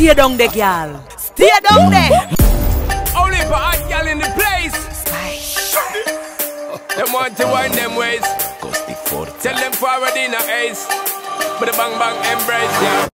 Stay down there, girl. Stay down there. Only for hot girl in the place. Them want to wind them ways. Tell them forward in a ace. But the bang bang embrace, yeah.